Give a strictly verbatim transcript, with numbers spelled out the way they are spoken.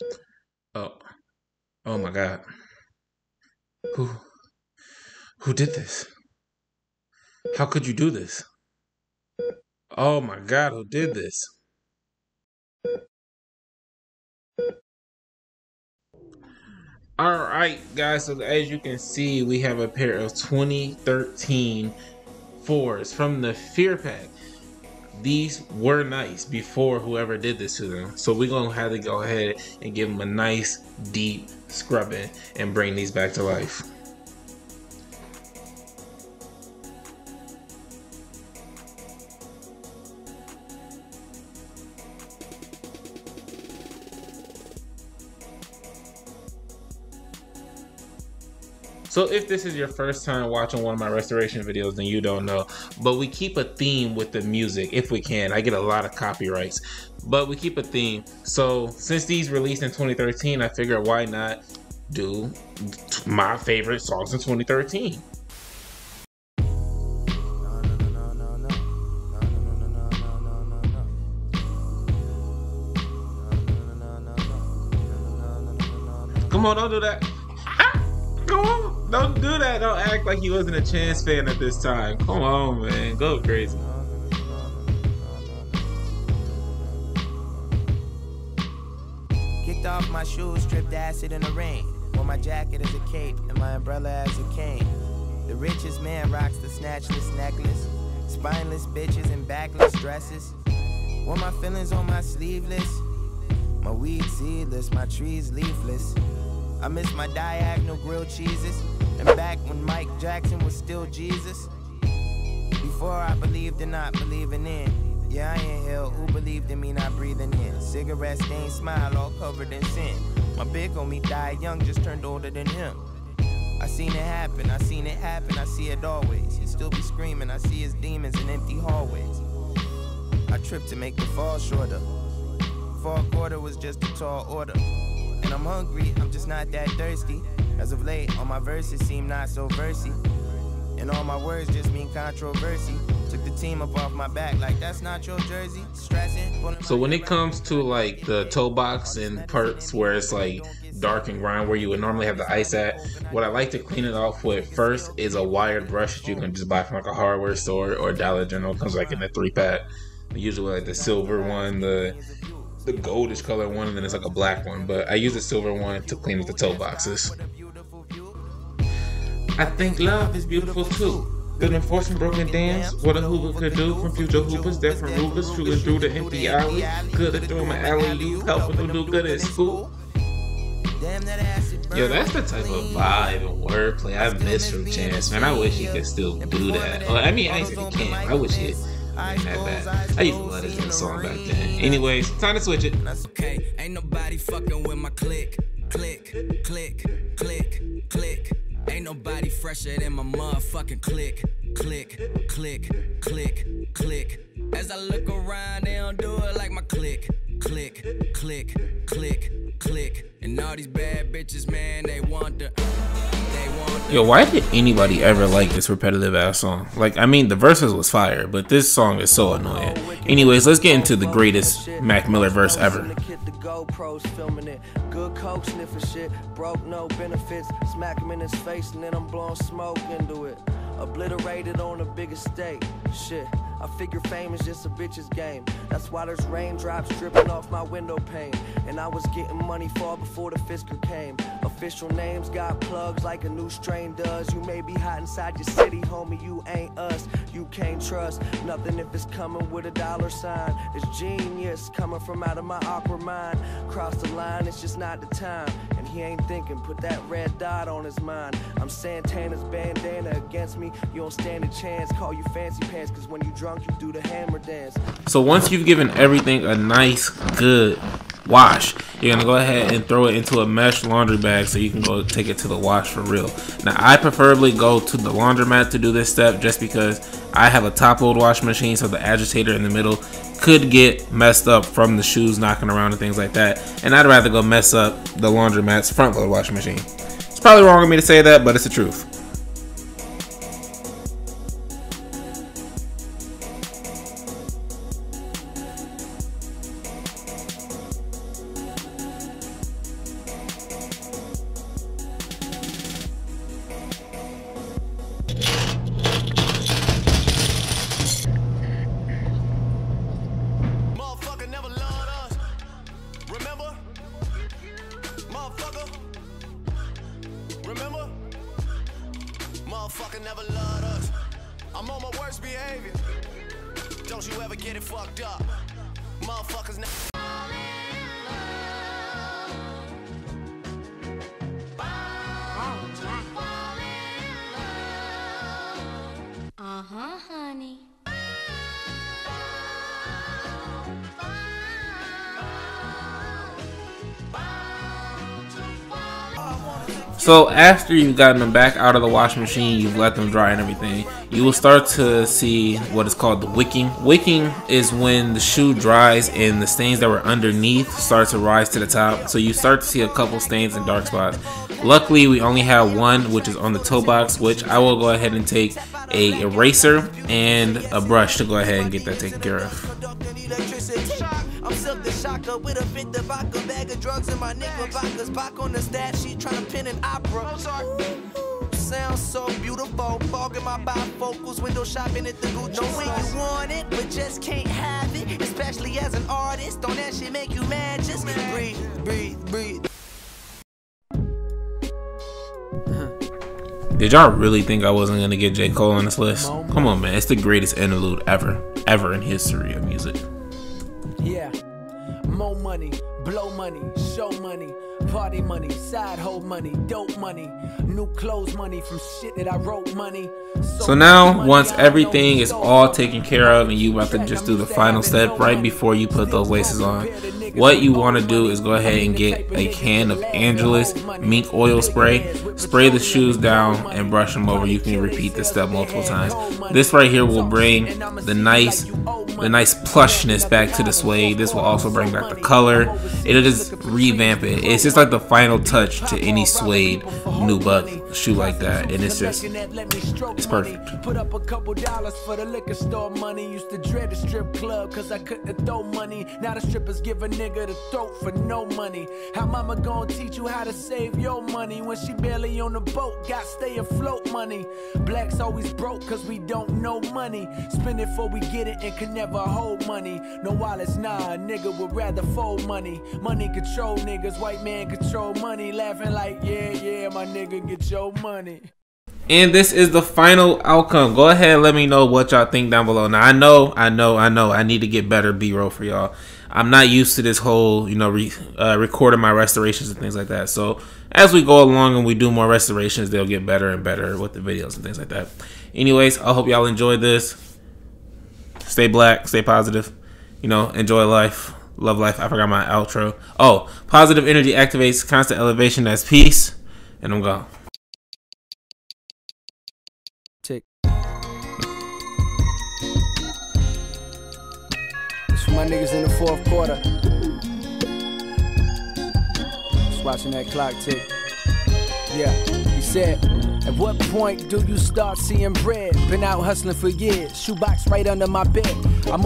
Oh, oh my God. Who, who did this? How could you do this? Oh my God, who did this? All right, guys. So as you can see, we have a pair of twenty thirteen fours from the Fear Pack. These were nice before whoever did this to them. So we're going to have to go ahead and give them a nice deep scrubbing and bring these back to life. So if this is your first time watching one of my restoration videos, then you don't know. But we keep a theme with the music if we can. I get a lot of copyrights, but we keep a theme. So since these released in twenty thirteen, I figured why not do my favorite songs in twenty thirteen. Come on, don't do that. Ah, come on. Don't do that. Don't act like you wasn't a Chance fan at this time. Come on, man. Go crazy. Kicked off my shoes, stripped acid in the rain. Wore my jacket as a cape and my umbrella as a cane. The richest man rocks the snatchless necklace. Spineless bitches in backless dresses. Wore my feelings on my sleeveless. My weed seedless, my trees leafless. I miss my diagonal grilled cheeses. And back when Mike Jackson was still Jesus. Before I believed in not believing in. Yeah, I inhale, who believed in me not breathing in. Cigarette stained smile all covered in sin. My big homie died young, just turned older than him. I seen it happen, I seen it happen, I see it always. He still be screaming, I see his demons in empty hallways. I tripped to make the fall shorter. Fall quarter was just a tall order. And I'm hungry, I'm just not that thirsty. As of late, all my verses seem not so versy. And all my words just mean controversy. Took the team up off my back like that's not your jersey. Stressing. So when it comes to like the toe box and parts where it's like dark and grind where you would normally have the ice at, what I like to clean it off with first is a wired brush that you can just buy from like a hardware store or Dollar General. It comes like in a three pack. Usually like the silver one, the the goldish color one, and then it's like a black one. But I use the silver one to clean up the toe boxes. I think love is beautiful too. Good enforcement, broken dams, what a hooper could do. From future hoopers, different roofers, shooting through the empty alley. Good at throwing my alley-oop, helping them do good at school. Yo, that's the type of vibe and wordplay I miss from Chance, man. I wish he could still do that. Well, I mean, I ain't say he can't. I wish it ain't that bad. I used to love this song back then. Anyways, time to switch it. Okay, ain't nobody fucking with my click, click, click, click, click. Ain't nobody fresher than my motherfucking click, click, click, click, click. As I look around, they don't do it like my click, click, click, click, click. And all these bad bitches, man, they want the, they want the. Yo, why did anybody ever like this repetitive ass song? Like, I mean, the verses was fire, but this song is so annoying. Anyways, let's get into the greatest Mac Miller verse ever. Good coke sniffing shit, broke no benefits. Smack him in his face and then I'm blowing smoke into it. Obliterated on the biggest stage. Shit, I figure fame is just a bitch's game. That's why there's raindrops dripping off my window pane. And I was getting money far before the Fisker came. Official names got plugs like a new strain does. You may be hot inside your city, homie, you ain't us. You can't trust nothing if it's coming with a dollar sign. It's genius coming from out of my awkward mind. Cross the line, it's just not the time. And he ain't thinking, put that red dot on his mind. I'm Santana's bandana against me. You don't stand a chance, call you fancy pants. Cause when you drunk, you do the hammer dance. So once you've given everything a nice, good wash, you're gonna go ahead and throw it into a mesh laundry bag so you can go take it to the wash for real. Now I preferably go to the laundromat to do this step just because I have a top load washing machine, so the agitator in the middle could get messed up from the shoes knocking around and things like that, and I'd rather go mess up the laundromat's front load washing machine. It's probably wrong of me to say that, but it's the truth. motherfucker. Remember? Motherfucker never loved us. I'm on my worst behavior. Don't you ever get it fucked up. Motherfuckers never. Uh-huh, honey. So after you've gotten them back out of the washing machine, you've let them dry and everything, you will start to see what is called the wicking. Wicking is when the shoe dries and the stains that were underneath start to rise to the top. So you start to see a couple stains and dark spots. Luckily, we only have one, which is on the toe box, which I will go ahead and take a eraser and a brush to go ahead and get that taken care of. I'm silk the shocker with a fit the vodka bag of drugs in my knickerbockers. Back on the stash sheet trying to pin an opera. Ooh, sounds so beautiful. Fogging my bifocals, window shopping at the Gucci. Know when you want it, but just can't have it. Especially as an artist, don't that shit make you mad? Just breathe, breathe, breathe. Did y'all really think I wasn't gonna get J. Cole on this list? Come on, man. It's the greatest interlude ever, ever in history of music. Yeah, more money, blow money, show money, party money, side hoe money, dope money, new clothes money from shit that I wrote money. So now, once everything is all taken care of and you about to just do the final step right before you put those laces on, what you want to do is go ahead and get a can of Angelus mink oil spray, spray the shoes down and brush them over. You can repeat this step multiple times. This right here will bring the nice the nice plushness back to the suede. This will also bring back the color. It'll just revamp it. It's just like the final touch to any suede nubuck shoe like that, and it's just it's perfect. Put up a couple dollars for the liquor store money. Used to dread the strip club cause I couldn't throw money. Now the strippers give a nigga the throat for no money. How mama gonna teach you how to save your money when she barely on the boat? Got stay afloat money. Blacks always broke cause we don't know money. Spend it before we get it and can never hold money. No wallets, nah, a nigga would rather fold money. Money control niggas, white man control money. Laughing like, yeah, yeah, my nigga, get your money. And this is the final outcome. Go ahead and let me know what y'all think down below. Now, I know, I know, I know, I need to get better B-roll for y'all. I'm not used to this whole, you know, re, uh, recording my restorations and things like that. So as we go along and we do more restorations, they'll get better and better with the videos and things like that. Anyways, I hope y'all enjoyed this. Stay black, stay positive, you know, enjoy life, love life. I forgot my outro. Oh, positive energy activates constant elevation. That's peace, and I'm gone. Tick. It's for my niggas in the fourth quarter. Just watching that clock tick. Yeah, he said, at what point do you start seeing bread? Been out hustling for years, shoebox right under my bed. I'm